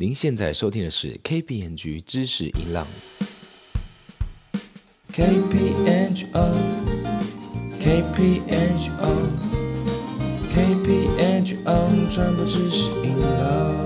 您现在收听的是 KPMG 知识音浪。KPMG on，KPMG on，KPMG on， 传播知识音浪。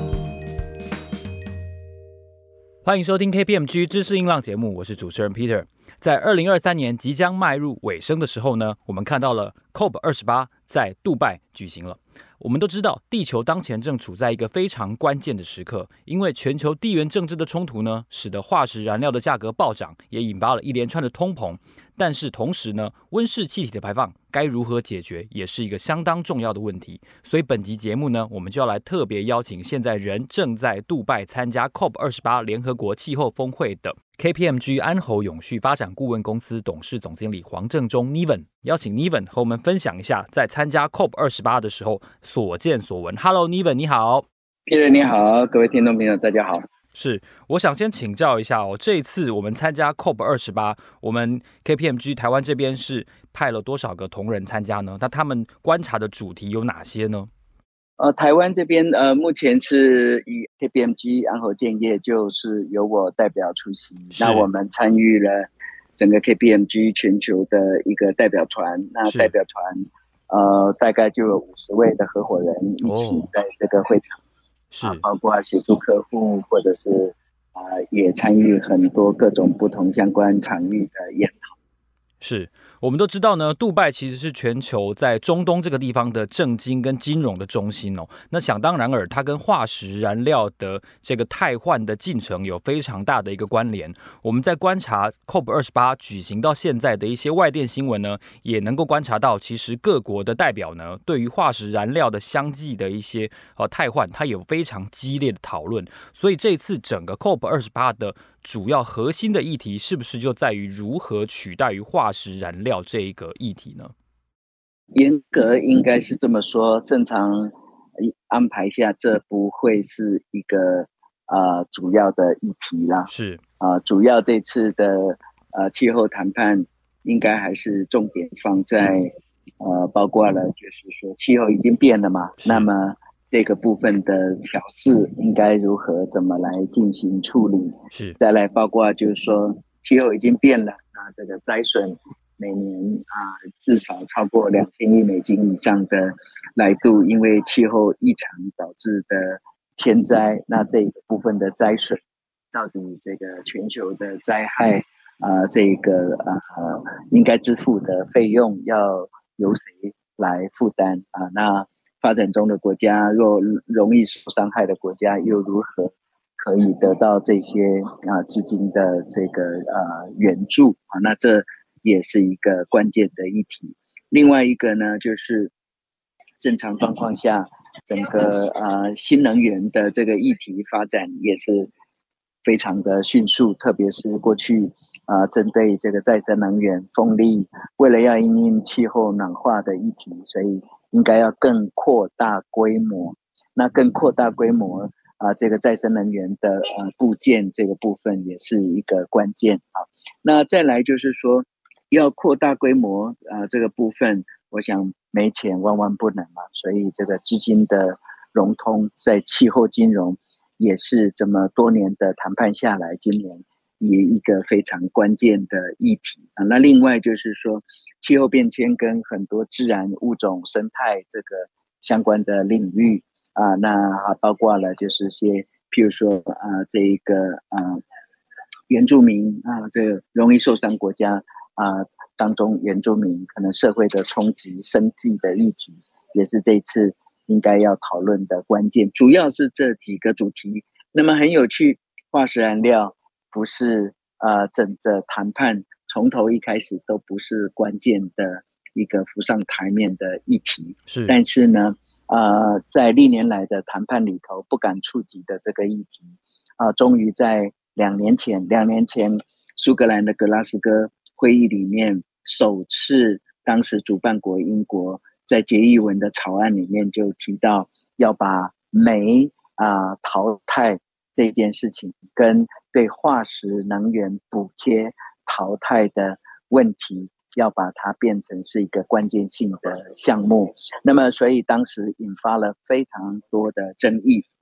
欢迎收听 KPMG 知识音浪节目，我是主持人 Peter。在2023年即将迈入尾声的时候呢，我们看到了 COP28 在杜拜举行了。我们都知道，地球当前正处在一个非常关键的时刻，因为全球地缘政治的冲突呢，使得化石燃料的价格暴涨，也引发了一连串的通膨。但是同时呢，温室气体的排放该如何解决，也是一个相当重要的问题。所以本集节目呢，我们就要来特别邀请现在人正在杜拜参加 COP28 联合国气候峰会的 KPMG 安侯永续发展顾问公司董事总经理黄正中 Niven， 邀请 Niven 和我们分享一下在参加 COP28 的时候所见所闻。Hello Niven， 你好。 Peter 你好，各位听众朋友大家好。 是，我想先请教一下这一次我们参加 COP28， 我们 KPMG 台湾这边是派了多少个同仁参加呢？那他们观察的主题有哪些呢？ 台湾这边目前是以 KPMG 安侯建业就是由我代表出席，那我们参与了整个 KPMG 全球的一个代表团，那代表团大概就有50位的合伙人一起在这个会场。是包括协助客户，或者是也参与很多各种不同相关场域的研讨。 是我们都知道呢，杜拜其实是全球在中东这个地方的政经跟金融的中心哦。那想当然尔，它跟化石燃料的这个汰换的进程有非常大的一个关联。我们在观察 COP28 举行到现在的一些外电新闻呢，也能够观察到，其实各国的代表呢，对于化石燃料的相继的一些汰换，它有非常激烈的讨论。所以这次整个 COP28 的主要核心的议题，是不是就在于如何取代于化石燃料这一个议题呢？ 严格应该是这么说，正常安排下，这不会是一个主要的议题啦。 是主要这次的气候谈判，应该还是重点放在包括了就是说气候已经变了嘛，那么这个部分的调试应该如何怎么来进行处理？ 是再来包括就是说气候已经变了，那这个灾损每年至少超过2000亿美金以上的来度，因为气候异常导致的天灾，那这个部分的灾损到底这个全球的灾害这个应该支付的费用要由谁来负担那发展中的国家若容易受伤害的国家又如何可以得到这些资金的这个援助那这也是一个关键的议题。另外一个呢，就是正常状况下，整个新能源的这个议题发展也是非常的迅速，特别是过去针对这个再生能源、风力，为了要因应气候暖化的议题，所以应该要更扩大规模。那更扩大规模这个再生能源的部件这个部分也是一个关键那再来就是说，要扩大规模这个部分，我想没钱万万不能嘛，所以这个资金的融通，在气候金融也是这么多年的谈判下来，今年也一个非常关键的议题那另外就是说，气候变迁跟很多自然物种生态这个相关的领域那包括了就是些譬如说这一个原住民这个容易受伤国家当中原住民可能社会的冲击生计的议题，也是这一次应该要讨论的关键，主要是这几个主题。那么很有趣，化石燃料不是整个谈判从头一开始都不是关键的一个浮上台面的议题，但是呢在历年来的谈判里头不敢触及的这个议题终于在2年前苏格兰的格拉斯哥会议里面，首次当时主办国英国在决议文的草案里面就提到要把煤淘汰这件事情跟对化石能源补贴淘汰的问题要把它变成是一个关键性的项目，那么所以当时引发了非常多的争议。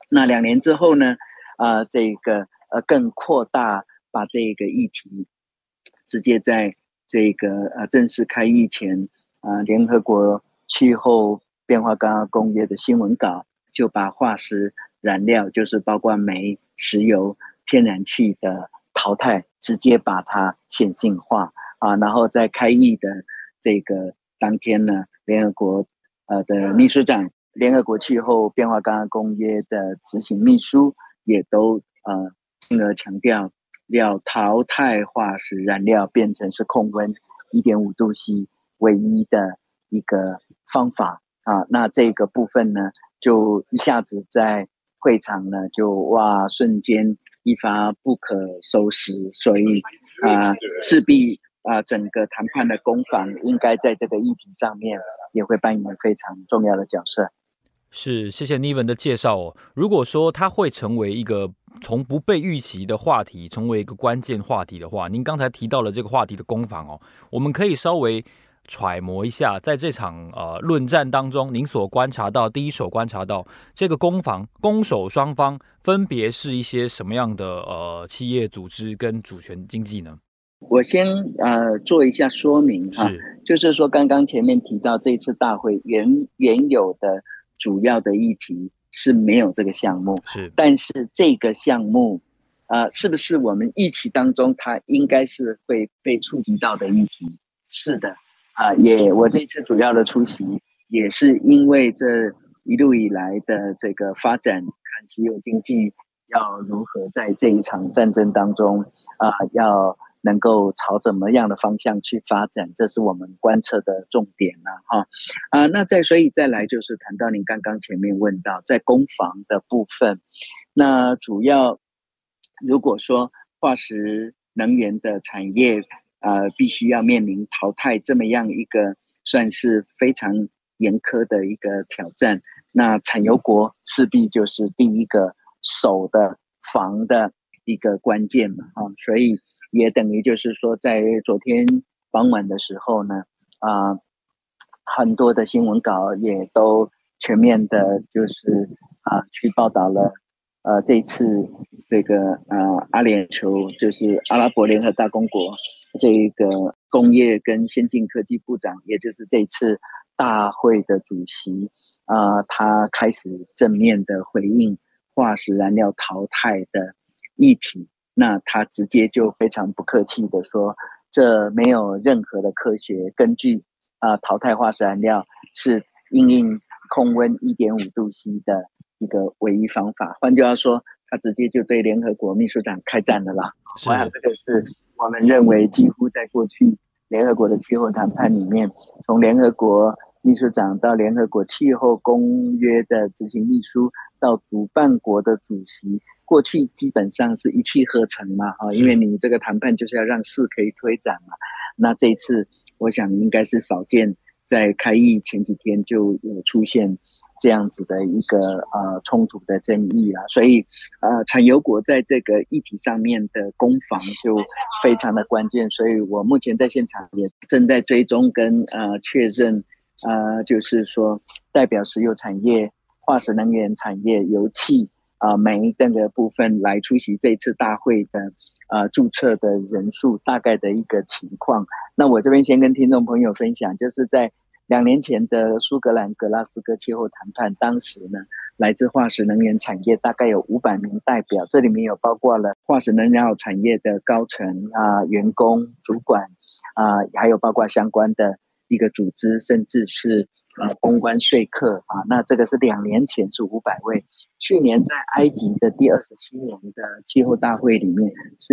那2年之后呢，这个更扩大，把这个议题直接在这个正式开议前，联合国气候变化纲要公约的新闻稿就把化石燃料，就是包括煤、石油、天然气的淘汰，直接把它显性化然后在开议的这个当天呢，联合国的秘书长、联合国气候变化纲要公约的执行秘书也都进而强调，要淘汰化石燃料，变成是控温1.5度C 唯一的一个方法那这个部分呢，就一下子在会场呢，就瞬间一发不可收拾，所以势必整个谈判的攻防应该在这个议题上面也会扮演非常重要的角色。 是，谢谢 Niven 的介绍哦。如果说它会成为一个从不被预期的话题，成为一个关键话题的话，您刚才提到了这个话题的攻防哦，我们可以稍微揣摩一下，在这场论战当中，您所观察到第一手观察到这个攻守双方分别是一些什么样的企业组织跟主权经济呢？ 我先做一下说明就是说刚刚前面提到这次大会原有的主要的议题是没有这个项目，但是这个项目是不是我们预期当中它应该是会被触及到的议题？是的我这次主要的出席也是因为这一路以来的这个发展，看石油经济要如何在这一场战争当中要能够朝怎么样的方向去发展，这是我们观测的重点那所以再来就是谈到您刚刚前面问到在攻防的部分，那主要如果说化石能源的产业必须要面临淘汰这么样一个算是非常严苛的一个挑战，那产油国势必就是第一个守的防的一个关键嘛所以也等于就是说在昨天傍晚的时候呢很多的新闻稿也都全面的就是去报道了这次这个阿联酋就是阿拉伯联合大公国这个工业跟先进科技部长，也就是这次大会的主席他开始正面的回应化石燃料淘汰的议题，那他直接就非常不客气的说，这没有任何的科学根据淘汰化石燃料是因应控温1.5度C 的一个唯一方法。换句话说，他直接就对联合国秘书长开战了啦。我想这个是我们认为几乎在过去联合国的气候谈判里面，从联合国秘书长到联合国气候公约的执行秘书到主办国的主席，过去基本上是一气呵成嘛因为你这个谈判就是要让事可以推展嘛。那这一次我想应该是少见，在开议前几天就有出现这样子的一个冲突的争议所以产油国在这个议题上面的攻防就非常的关键，所以我目前在现场也正在追踪跟确认就是说代表石油产业、化石能源产业、油气煤这个部分来出席这次大会的注册的人数大概的一个情况。那我这边先跟听众朋友分享，就是在2年前的苏格兰格拉斯哥气候谈判，当时呢，来自化石能源产业大概有500名代表，这里面有包括了化石能源产业的高层员工、主管还有包括相关的一个组织，甚至是公关说客那这个是2年前是500位，去年在埃及的第27年的气候大会里面是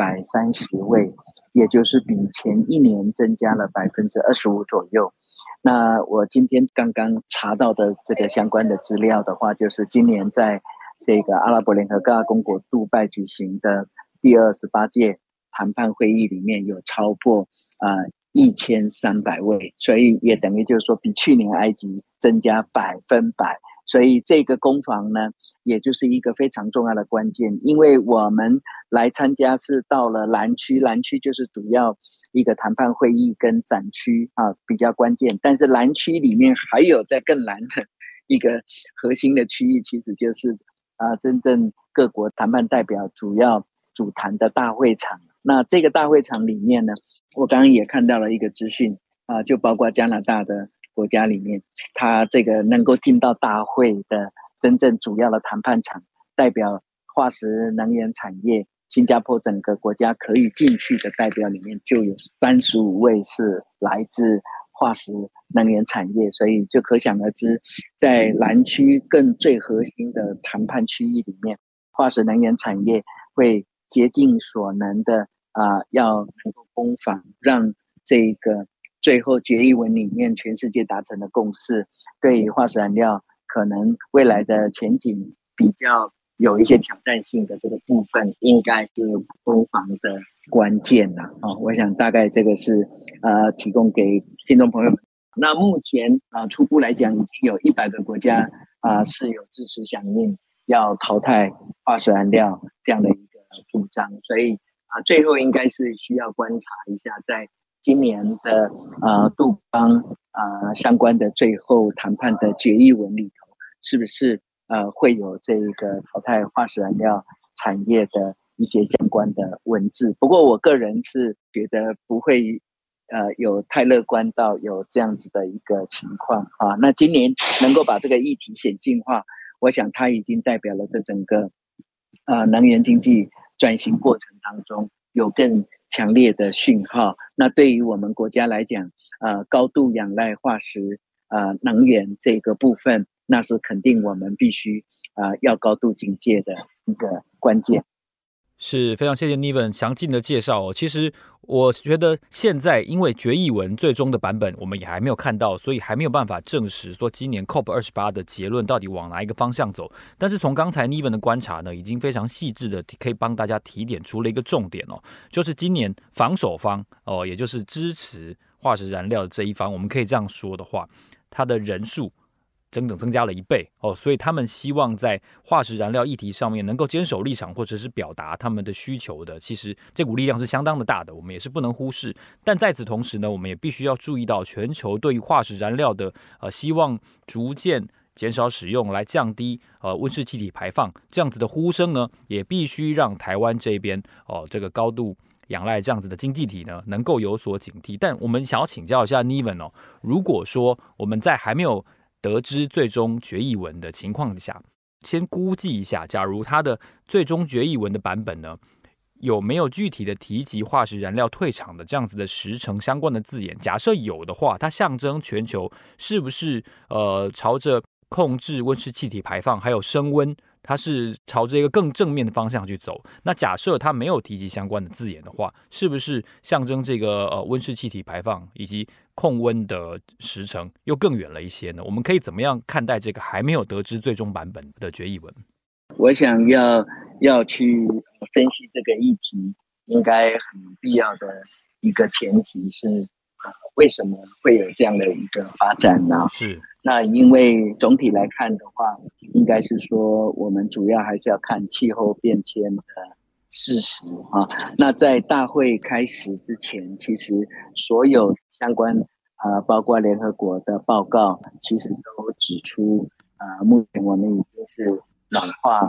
630位，也就是比前一年增加了25%左右。那我今天刚刚查到的这个相关的资料的话，就是今年在这个阿拉伯联合大公国杜拜举行的第28届谈判会议里面有超过1300位，所以也等于就是说比去年埃及增加100%，所以这个攻防呢也就是一个非常重要的关键，因为我们来参加是到了蓝区，蓝区就是主要一个谈判会议跟展区比较关键，但是蓝区里面还有在更蓝的一个核心的区域，其实就是真正各国谈判代表主要主谈的大会场。那这个大会场里面呢，我刚刚也看到了一个资讯就包括加拿大的国家里面，它这个能够进到大会的真正主要的谈判场，代表化石能源产业，新加坡整个国家可以进去的代表里面，就有35位是来自化石能源产业，所以就可想而知，在南区更最核心的谈判区域里面，化石能源产业会竭尽所能的要能够攻防，让这个最后决议文里面全世界达成的共识，对化石燃料可能未来的前景比较有一些挑战性的这个部分，应该是攻防的关键啦。我想大概这个是提供给听众朋友们。那目前初步来讲，已经有100个国家是有支持响应要淘汰化石燃料这样的一个主张，所以最后应该是需要观察一下，在今年的杜邦相关的最后谈判的决议文里头，是不是会有这个淘汰化石燃料产业的一些相关的文字。不过我个人是觉得不会有太乐观到有这样子的一个情况那今年能够把这个议题显性化，我想它已经代表了这整个能源经济转型过程当中有更强烈的讯号。那对于我们国家来讲高度仰赖化石能源这个部分，那是肯定我们必须要高度警戒的一个关键。 是非常谢谢 Niven 详尽的介绍其实我觉得现在因为决议文最终的版本我们也还没有看到，所以还没有办法证实说今年 COP28 的结论到底往哪一个方向走。但是从刚才 Niven 的观察呢，已经非常细致的可以帮大家提点出了一个重点就是今年防守方也就是支持化石燃料的这一方，我们可以这样说的话，它的人数整整增加了1倍所以他们希望在化石燃料议题上面能够坚守立场，或者是表达他们的需求的。其实这股力量是相当的大的，我们也是不能忽视。但在此同时呢，我们也必须要注意到全球对于化石燃料的希望逐渐减少使用来降低温室气体排放这样子的呼声呢，也必须让台湾这边这个高度仰赖这样子的经济体呢，能够有所警惕。但我们想要请教一下 Niven 如果说我们在还没有得知最终决议文的情况下，先估计一下，假如它的最终决议文的版本呢，有没有具体的提及化石燃料退场的这样子的时程相关的字眼？假设有的话，它象征全球是不是朝着控制温室气体排放还有升温，它是朝着一个更正面的方向去走？那假设它没有提及相关的字眼的话，是不是象征这个温室气体排放以及控温的时程又更远了一些呢？我们可以怎么样看待这个还没有得知最终版本的决议文？ 我想要去分析这个议题，应该很必要的一个前提是为什么会有这样的一个发展呢？ 是。 那因为总体来看的话，应该是说我们主要还是要看气候变迁的事实那在大会开始之前，其实所有相关包括联合国的报告，其实都指出目前我们已经是暖化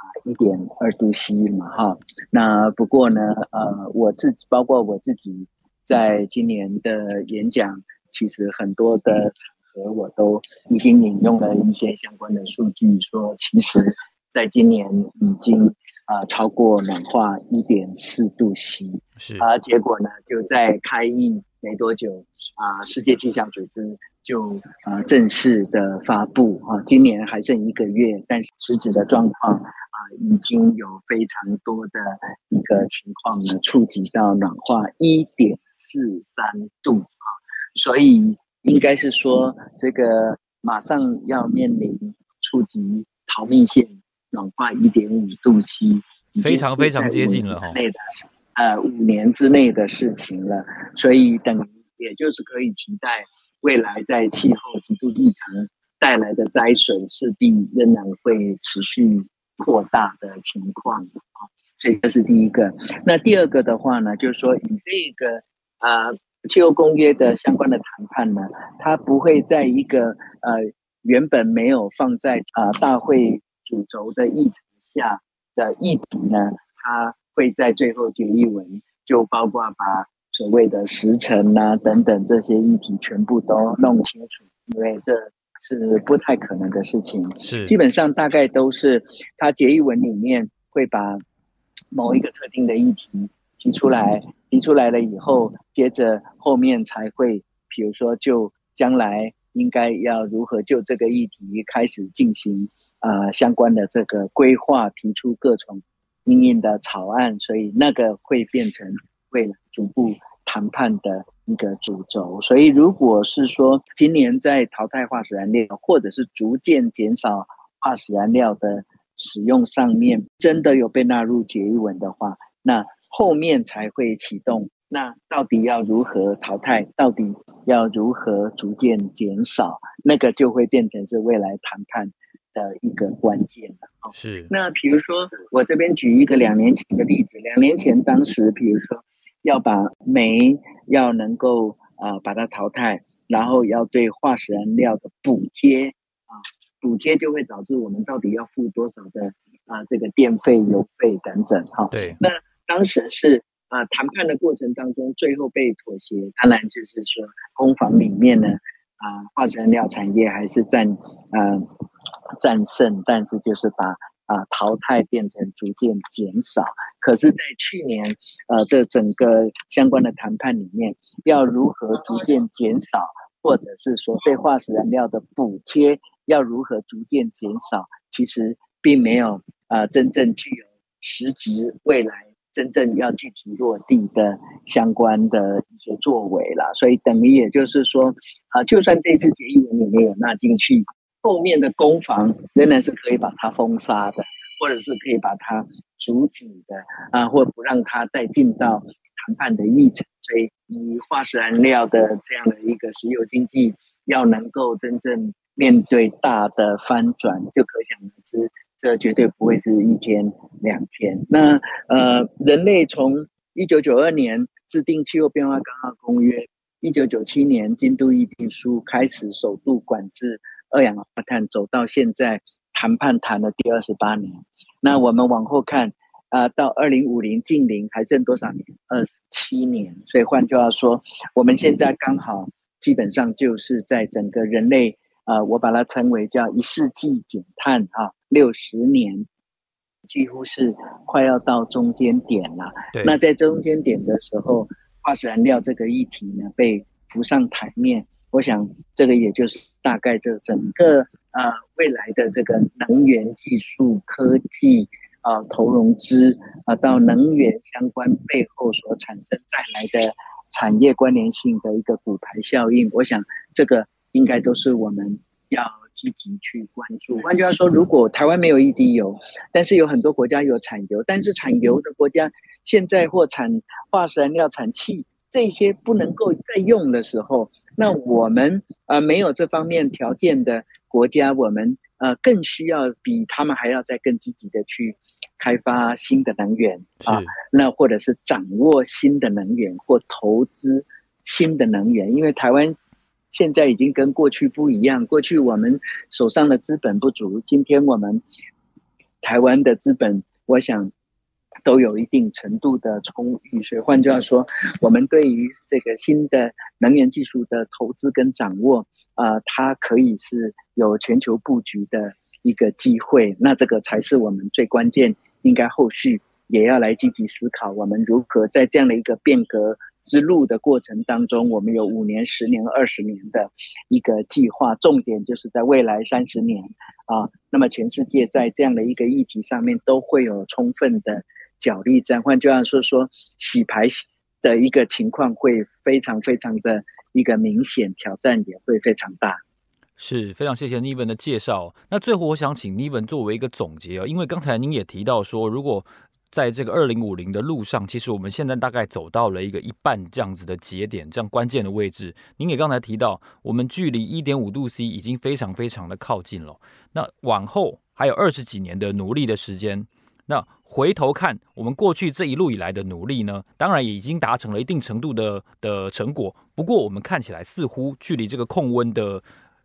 1.2度 C 嘛那不过呢包括我自己在今年的演讲，其实很多的场合我都已经引用了一些相关的数据，说其实在今年已经超过暖化1.4度 C 是结果呢就在开议没多久世界气象组织就正式的发布今年还剩1个月，但是实质的状况已经有非常多的一个情况呢触及到暖化1.43度所以应该是说这个马上要面临触及逃命线暖化1.5度 C， 非常非常接近了 5年之内的事情了，所以等于也就是可以期待未来在气候极度异常带来的灾损势必仍然会持续扩大的情况所以这是第一个。那第二个的话呢，就是说以这个气候公约的相关的谈判呢，它不会在一个原本没有放在大会主轴的议程下的议题呢，它会在最后决议文就包括把所谓的时程啊等等这些议题全部都弄清楚，因为这是不太可能的事情。 是基本上大概都是它决议文里面会把某一个特定的议题提出来了以后，接着后面才会，比如说就将来应该要如何就这个议题开始进行相关的这个规划，提出各种因应的草案，所以那个会变成未来逐步谈判的一个主轴。所以如果是说今年在淘汰化石燃料，或者是逐渐减少化石燃料的使用上面真的有被纳入决议文的话，那后面才会启动。那到底要如何淘汰，到底要如何逐渐减少，那个就会变成是未来谈判的一个关键了。 是。 那比如说我这边举一个2年前的例子，2年前当时比如说要把煤要能够把它淘汰，然后要对化石燃料的补贴补贴就会导致我们到底要付多少的这个电费、油费等等对。 那当时是谈判的过程当中，最后被妥协，当然就是说攻防里面呢化石燃料产业还是战胜，但是就是把淘汰变成逐渐减少。可是在去年这整个相关的谈判里面，要如何逐渐减少，或者是说对化石燃料的补贴要如何逐渐减少，其实并没有真正具有实质未来真正要具体落地的相关的一些作为啦。所以等于也就是说就算这次决议文里面有纳进去，后面的攻防仍然是可以把它封杀的，或者是可以把它阻止的或不让它再进到谈判的议程。所以以化石燃料的这样的一个石油经济要能够真正面对大的翻转，就可想而知，这绝对不会是1天2天。那人类从1992年制定气候变化纲要公约，1997年京都议定书开始首度管制二氧化碳，走到现在谈判谈了第28年。那我们往后看到2050净零还剩多少年？27年。所以换句话说，我们现在刚好基本上就是在整个人类我把它称为叫1世纪减碳60年，几乎是快要到中间点了。那在中间点的时候，化石燃料这个议题呢被浮上台面，我想这个也就是大概这整个未来的这个能源技术科技投融资到能源相关背后所产生带来的产业关联性的一个骨牌效应，我想这个应该都是我们要积极去关注。换句话说，如果台湾没有一滴油，但是有很多国家有产油，但是产油的国家现在或产化石燃料、产气这些不能够再用的时候，那我们没有这方面条件的国家，我们更需要比他们还要再更积极的去开发新的能源那或者是掌握新的能源或投资新的能源。因为台湾现在已经跟过去不一样，过去我们手上的资本不足，今天我们台湾的资本我想都有一定程度的充裕，所以换句话说，我们对于这个新的能源技术的投资跟掌握它可以是有全球布局的一个机会。那这个才是我们最关键，应该后续也要来积极思考，我们如何在这样的一个变革之路的过程当中，我们有5年、10年、20年的一个计划，重点就是在未来30年那么全世界在这样的一个议题上面都会有充分的角力战。换句话说，洗牌的一个情况会非常非常的一个明显，挑战也会非常大。 是，非常谢谢 Niven 的介绍。那最后我想请 Niven 作为一个总结因为刚才您也提到说，如果在这个2050的路上，其实我们现在大概走到了一个1半这样子的节点，这样关键的位置。您也刚才提到，我们距离 1.5 度 C 已经非常非常的靠近了。那往后还有20几年的努力的时间，那回头看我们过去这一路以来的努力呢，当然也已经达成了一定程度的成果。不过我们看起来似乎距离这个控温的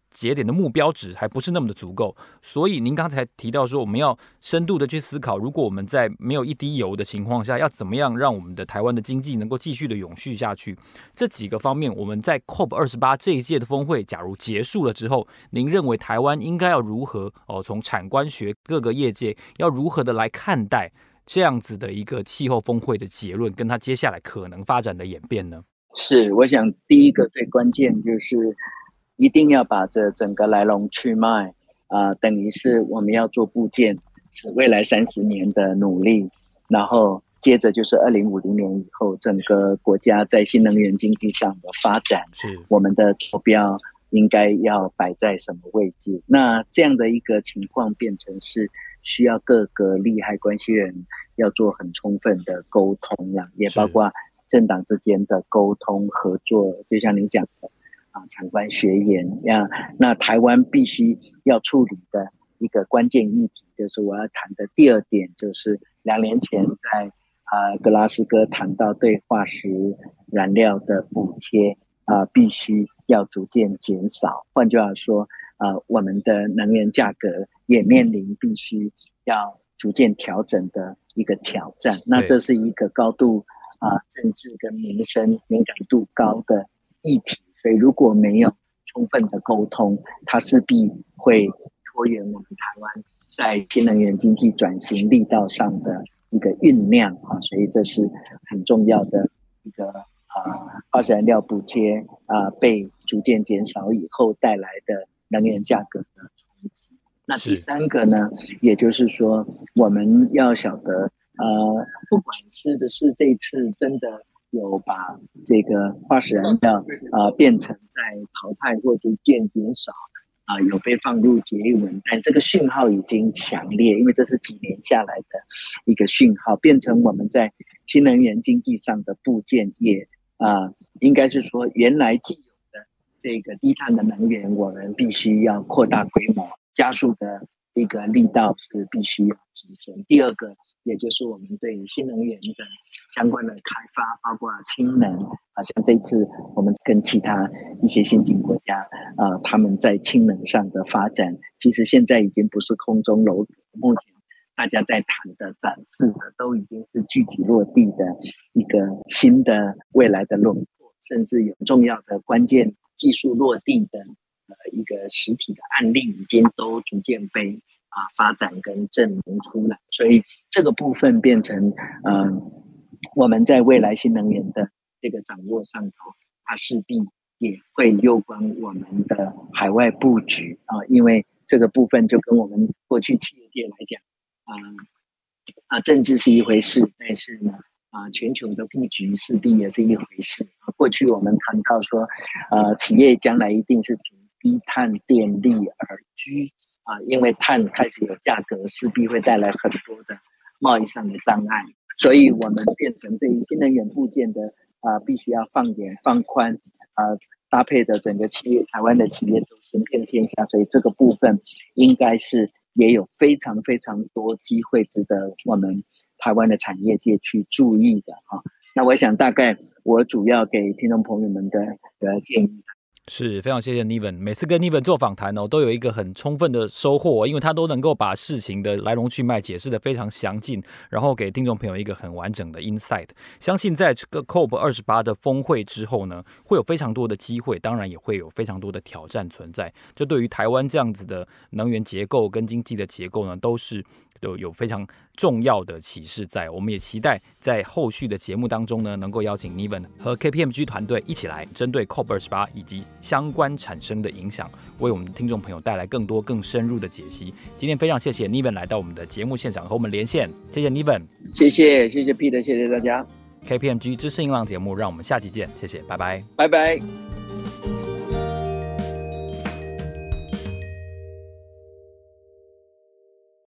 节点的目标值还不是那么的足够，所以您刚才提到说，我们要深度的去思考，如果我们在没有一滴油的情况下，要怎么样让我们的台湾的经济能够继续的永续下去？这几个方面，我们在 COP28 这一届的峰会假如结束了之后，您认为台湾应该要如何从产官学各个业界要如何的来看待这样子的一个气候峰会的结论，跟它接下来可能发展的演变呢？ 是，我想第一个最关键就是一定要把这整个来龙去脉等于是我们要做部件，是未来30年的努力，然后接着就是2050年以后整个国家在新能源经济上的发展，是我们的坐标应该要摆在什么位置。那这样的一个情况变成是需要各个利害关系人要做很充分的沟通啦，也包括政党之间的沟通合作，就像你讲的产官学研那台湾必须要处理的一个关键议题，就是我要谈的第二点，就是2年前在格拉斯哥谈到对化石燃料的补贴必须要逐渐减少。换句话说我们的能源价格也面临必须要逐渐调整的一个挑战。那这是一个高度政治跟民生敏感度高的议题，所以如果没有充分的沟通，它势必会拖延我们台湾在新能源经济转型力道上的一个酝酿所以这是很重要的一个化石燃料补贴被逐渐减少以后带来的能源价格的冲击。那第三个呢，也就是说我们要晓得不管是不是这次真的有把这个化石燃料变成在淘汰或逐渐减少有被放入决议文但这个讯号已经强烈，因为这是几年下来的一个讯号，变成我们在新能源经济上的部件也应该是说原来既有的这个低碳的能源，我们必须要扩大规模，加速的一个力道是必须要提升。第二个也就是我们对新能源的相关的开发，包括氢能像这次我们跟其他一些先进国家他们在氢能上的发展，其实现在已经不是空中楼阁，目前大家在谈的展示的都已经是具体落地的一个新的未来的轮廓，甚至有重要的关键技术落地的一个实体的案例已经都逐渐被发展跟证明出来。所以这个部分变成我们在未来新能源的这个掌握上头，它势必也会攸关我们的海外布局因为这个部分就跟我们过去企业界来讲政治是一回事，但是呢全球的布局势必也是一回事。过去我们谈到说企业将来一定是逐低碳电力而居因为碳开始有价格，势必会带来很多的贸易上的障碍，所以我们变成对于新能源部件的必须要放远放宽搭配的整个企业，台湾的企业都行遍天下，所以这个部分应该是也有非常非常多机会值得我们台湾的产业界去注意的那我想大概我主要给听众朋友们的建议是非常谢谢 Niven， 每次跟 Niven 做访谈都有一个很充分的收获因为他都能够把事情的来龙去脉解释得非常详尽，然后给听众朋友一个很完整的 insight。 相信在这个 COP28 的峰会之后呢，会有非常多的机会，当然也会有非常多的挑战存在，这对于台湾这样子的能源结构跟经济的结构呢，都有非常重要的启示在。我们也期待在后续的节目当中呢，能够邀请 Niven 和 KPMG 团队一起来针对 COP28 以及相关产生的影响，为我们的听众朋友带来更多更深入的解析。今天非常谢谢 Niven 来到我们的节目现场和我们连线，谢谢 Niven， 谢谢 Peter， 谢谢大家。 KPMG 知识音浪节目，让我们下期见，谢谢，拜拜， 拜拜。